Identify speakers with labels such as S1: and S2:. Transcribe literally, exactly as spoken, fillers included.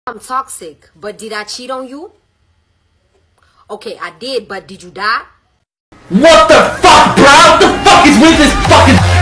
S1: I'm toxic, but did I cheat on you? Okay, I did, but did you die?
S2: What the fuck, bro? What the fuck is with this fucking...